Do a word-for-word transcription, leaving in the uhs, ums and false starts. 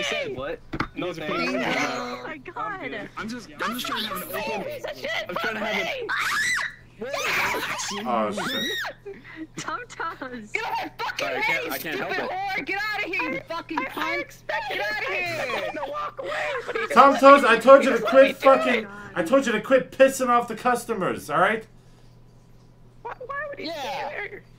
said what? No thanks. Oh my god. I'm just, I'm just trying to have an open. I'm trying to have it. Oh shit. Tum Tums. Get off my fucking Sorry, I head, can't- I can't stupid help it. whore! Get out of here, you fucking cunt! Get out of here! To walk away. Tom Toes, I told you to quit fucking. I told you to quit pissing off the customers. All right. Why, why would he Yeah. stay there?